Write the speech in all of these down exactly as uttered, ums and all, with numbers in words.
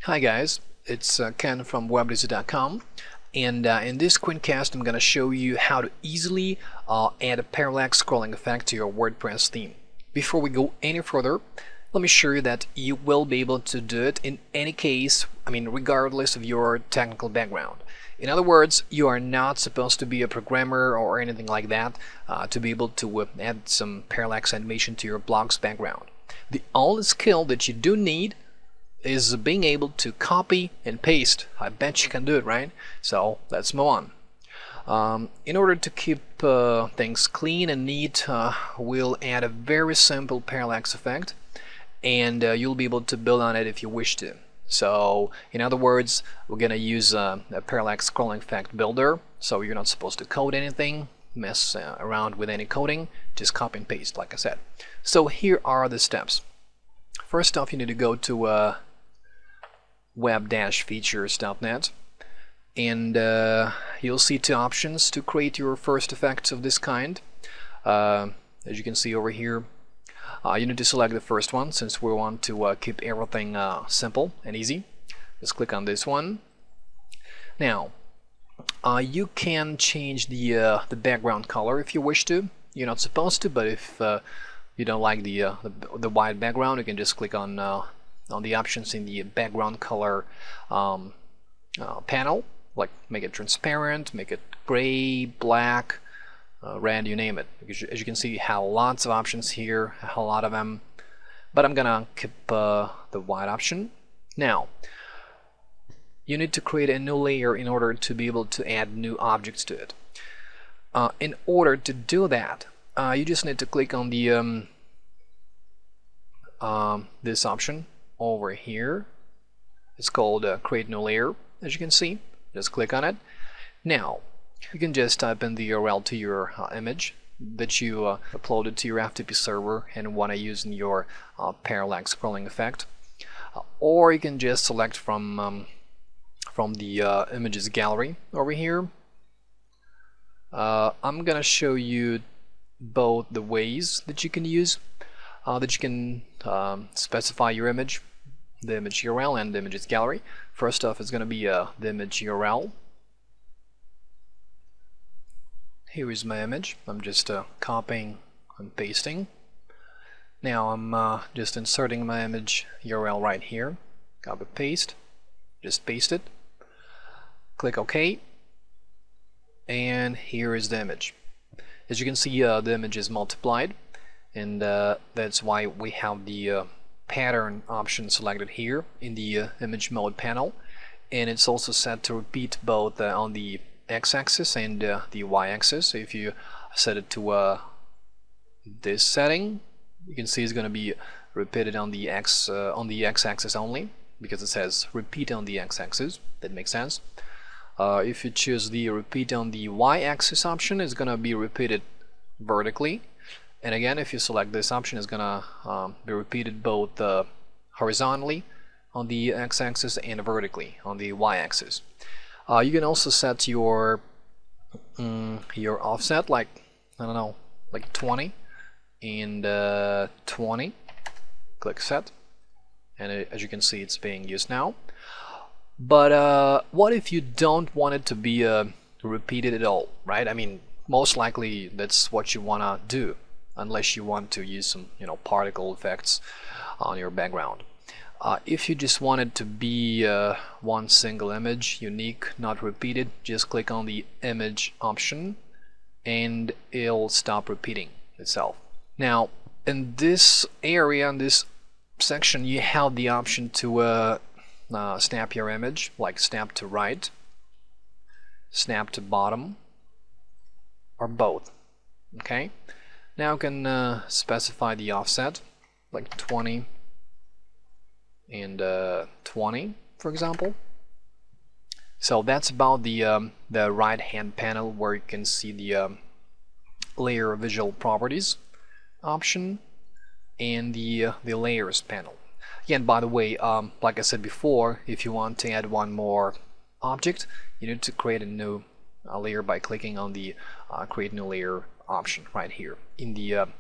Hi guys, it's uh, Ken from wordpress dot com, and uh, in this screencast I'm going to show you how to easily uh, add a parallax scrolling effect to your WordPress theme. Before we go any further, let me assure you that you will be able to do it in any case, I mean regardless of your technical background. In other words, you are not supposed to be a programmer or anything like that uh, to be able to uh, add some parallax animation to your blog's background. The only skill that you do need is being able to copy and paste. I bet you can do it, right? So let's move on. Um, in order to keep uh, things clean and neat, uh, we'll add a very simple parallax effect, and uh, you'll be able to build on it if you wish to. So in other words, we're gonna use uh, a parallax scrolling effect builder, so you're not supposed to code anything, mess uh, around with any coding, just copy and paste like I said. So here are the steps. First off, you need to go to uh, web dash features dot net, and uh, you'll see two options to create your first effects of this kind. Uh, as you can see over here, uh, you need to select the first one since we want to uh, keep everything uh, simple and easy. Just click on this one. Now uh, you can change the uh, the background color if you wish to. You're not supposed to, but if uh, you don't like the, uh, the the white background, you can just click on uh, on the options in the background color um, uh, panel, like make it transparent, make it gray, black, uh, red, you name it. As you can see, you have lots of options here, a lot of them, but I'm gonna keep uh, the white option. Now you need to create a new layer in order to be able to add new objects to it. Uh, in order to do that, uh, you just need to click on the um, um, this option over here. It's called uh, create new layer. As you can see, just click on it. Now you can just type in the U R L to your uh, image that you uh, uploaded to your F T P server and want to use in your uh, parallax scrolling effect, uh, or you can just select from um, from the uh, images gallery over here. uh, I'm gonna show you both the ways that you can use uh, that you can um, specify your image, the image U R L and the images gallery. First off, it's going to be uh, the image U R L. Here is my image. I'm just uh, copying and pasting. Now I'm uh, just inserting my image U R L right here. Copy paste. Just paste it. Click OK. And here is the image. As you can see, uh, the image is multiplied, and uh, that's why we have the uh, pattern option selected here in the uh, image mode panel, and it's also set to repeat both uh, on the x-axis and uh, the y-axis. So if you set it to uh, this setting, you can see it's going to be repeated on the x uh, on the x-axis only, because it says repeat on the x-axis. That makes sense. Uh, if you choose the repeat on the y-axis option, it's going to be repeated vertically. And again, if you select this option, it's gonna um, be repeated both uh, horizontally on the x-axis and vertically on the y-axis. Uh, you can also set your um, your offset, like I don't know, like twenty and uh, twenty. Click set, and it, as you can see, it's being used now. But uh, what if you don't want it to be uh, repeated at all, right? I mean, most likely that's what you wanna do, unless you want to use some, you know, particle effects on your background. Uh, if you just want it to be uh, one single image, unique, not repeated, just click on the image option and it'll stop repeating itself. Now in this area, in this section, you have the option to uh, uh, snap your image, like snap to right, snap to bottom, or both. Okay. Now you can uh, specify the offset, like twenty and uh, twenty, for example. So that's about the um, the right hand panel, where you can see the um, layer visual properties option and the uh, the layers panel. Again, by the way, um, like I said before, if you want to add one more object, you need to create a new uh, layer by clicking on the uh, create new layer option right here in the uh,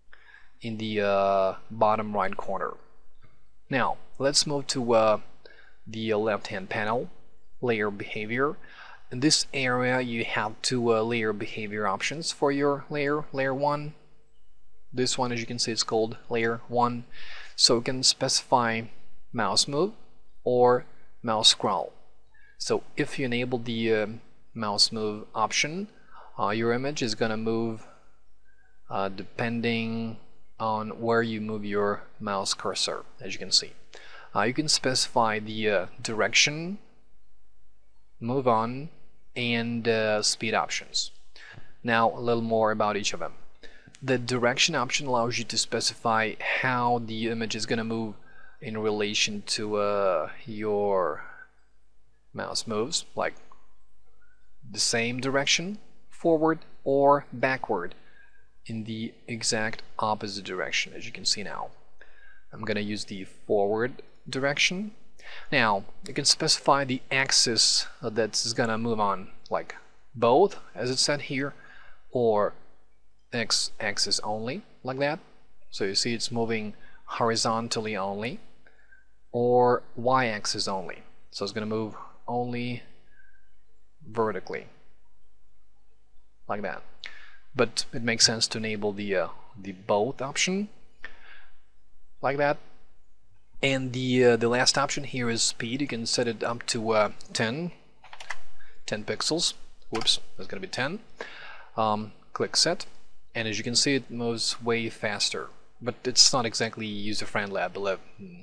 in the uh, bottom right corner. Now let's move to uh, the left hand panel, layer behavior. In this area you have two uh, layer behavior options for your layer, layer one. This one, as you can see, is called layer one. So you can specify mouse move or mouse scroll. So if you enable the uh, mouse move option, uh, your image is gonna move uh, depending on where you move your mouse cursor, as you can see. Uh, you can specify the uh, direction, move on, and uh, speed options. Now a little more about each of them. The direction option allows you to specify how the image is going to move in relation to uh, your mouse moves, like the same direction, forward or backward, in the exact opposite direction, as you can see now. I'm going to use the forward direction. Now you can specify the axis that's going to move on, like both, as it said here, or x-axis only, like that. So you see it's moving horizontally only, or y-axis only. So it's going to move only vertically, like that. But it makes sense to enable the uh, the both option, like that. And the uh, the last option here is speed. You can set it up to uh, ten pixels. Whoops, that's going to be ten. Um, click set, and as you can see, it moves way faster. But it's not exactly user-friendly, I believe.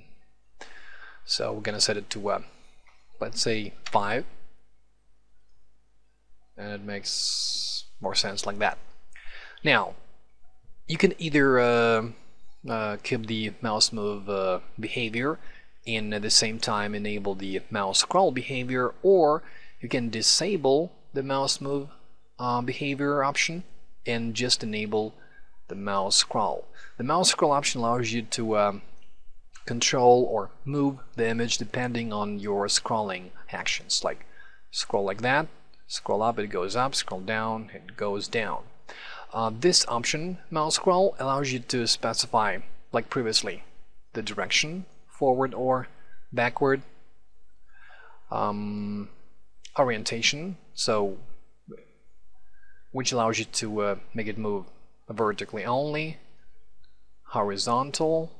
So we're going to set it to uh, let's say five, and it makes more sense like that. Now you can either uh, uh, keep the mouse move uh, behavior and at the same time enable the mouse scroll behavior, or you can disable the mouse move uh, behavior option and just enable the mouse scroll. The mouse scroll option allows you to um, control or move the image depending on your scrolling actions, like scroll like that, scroll up, it goes up, scroll down, it goes down. Uh, this option, mouse scroll, allows you to specify, like previously, the direction, forward or backward, um, orientation, so which allows you to uh, make it move vertically only, horizontal,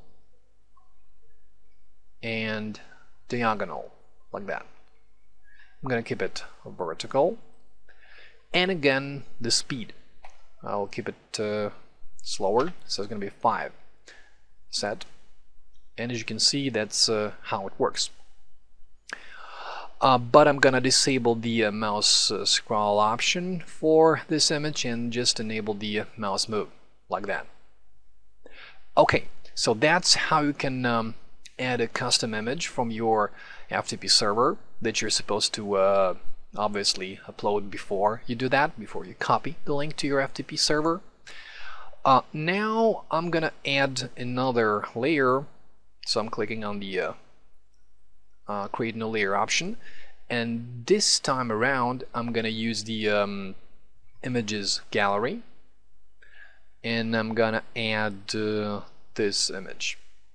and diagonal, like that. I'm gonna keep it vertical, and again the speed. I'll keep it uh, slower, so it's going to be five. Set. And as you can see, that's uh, how it works. Uh, but I'm going to disable the uh, mouse uh, scroll option for this image and just enable the uh, mouse move, like that. Okay, so that's how you can um, add a custom image from your F T P server that you're supposed to uh, obviously upload before you do that, before you copy the link to your F T P server. Uh, now I'm gonna add another layer, so I'm clicking on the uh, uh, create new layer option, and this time around I'm gonna use the um, images gallery, and I'm gonna add uh, this image.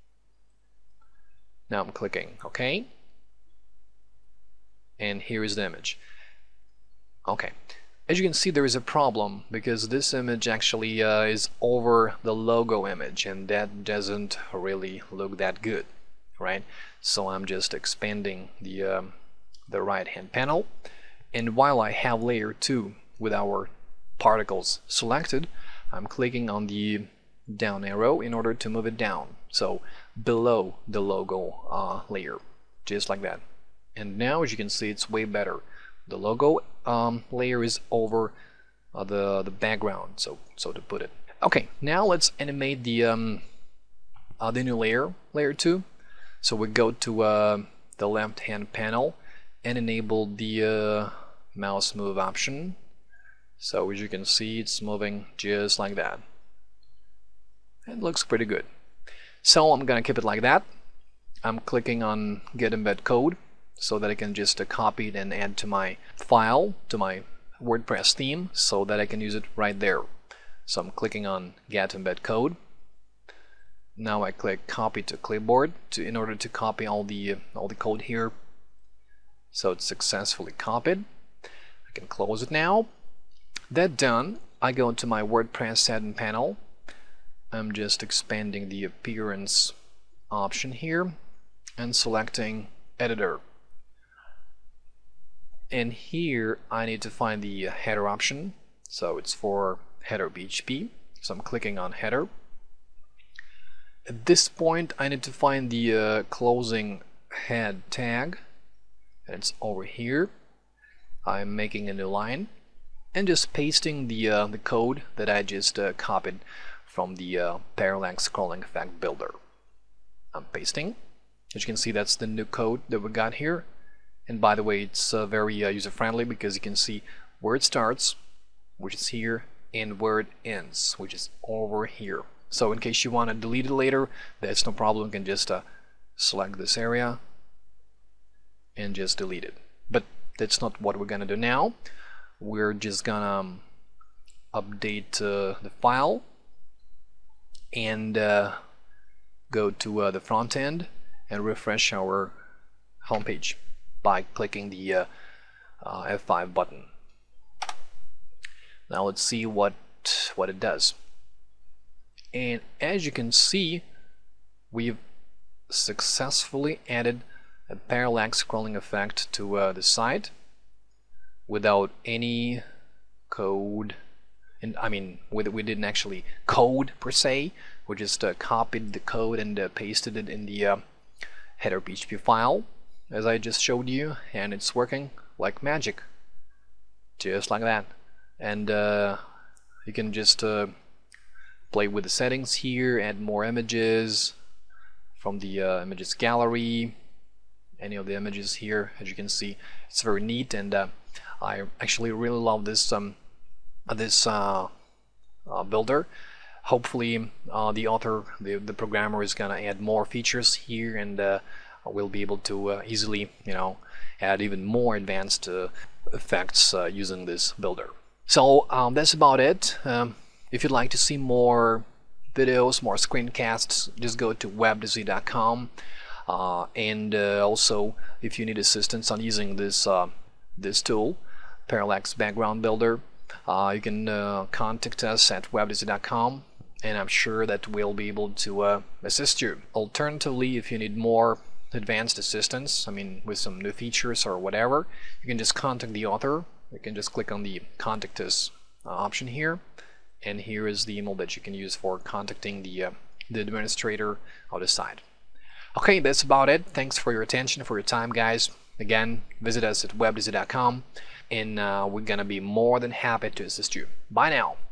Now I'm clicking OK, and here is the image. Okay, as you can see, there is a problem because this image actually uh, is over the logo image, and that doesn't really look that good, right? So I'm just expanding the um, the right hand panel, and while I have layer two with our particles selected, I'm clicking on the down arrow in order to move it down, so below the logo uh, layer, just like that. And now, as you can see, it's way better. The logo um, layer is over uh, the the background, so so to put it. Okay, now let's animate the um, uh, the new layer, layer two. So we go to uh, the left hand panel and enable the uh, mouse move option. So as you can see, it's moving just like that. It looks pretty good. So I'm gonna keep it like that. I'm clicking on Get Embed Code, so that I can just uh, copy it and add to my file, to my WordPress theme, so that I can use it right there. So I'm clicking on Get Embed Code. Now I click Copy to Clipboard to, in order to copy all the uh, all the code here So it's successfully copied. I can close it now. That done, I go into my WordPress setting panel. I'm just expanding the appearance option here and selecting editor. And here I need to find the header option. So it's for header P H P. So I'm clicking on header. At this point I need to find the uh, closing head tag. And it's over here. I'm making a new line and just pasting the uh, the code that I just uh, copied from the uh, Parallax scrolling effect builder. I'm pasting. As you can see, that's the new code that we got here. And by the way, it's uh, very uh, user-friendly because you can see where it starts, which is here, and where it ends, which is over here. So in case you want to delete it later, that's no problem. You can just uh, select this area and just delete it. But that's not what we're gonna do now. We're just gonna um, update uh, the file and uh, go to uh, the front end and refresh our homepage by clicking the uh, uh, F five button. Now let's see what what it does. And as you can see, we've successfully added a parallax scrolling effect to uh, the site without any code. And I mean, we, we didn't actually code per se. We just uh, copied the code and uh, pasted it in the uh, header P H P file, as I just showed you, and it's working like magic, just like that. And uh, you can just uh, play with the settings here, add more images from the uh, images gallery, any of the images here. As you can see, it's very neat, and uh, I actually really love this um, this uh, uh, builder. Hopefully uh, the author, the, the programmer, is gonna add more features here, and uh, we'll be able to uh, easily, you know, add even more advanced uh, effects uh, using this builder. So um, that's about it. Um, if you'd like to see more videos, more screencasts, just go to web d z dot com. Uh, and uh, also, if you need assistance on using this uh, this tool, Parallax Background Builder, uh, you can uh, contact us at web d z dot com, and I'm sure that we'll be able to uh, assist you. Alternatively, if you need more advanced assistance, I mean with some new features or whatever, you can just contact the author. You can just click on the Contact Us uh, option here, and here is the email that you can use for contacting the, uh, the administrator of the site. Okay, that's about it. Thanks for your attention, for your time, guys. Again, visit us at web d z dot com, and uh, we're gonna be more than happy to assist you. Bye now.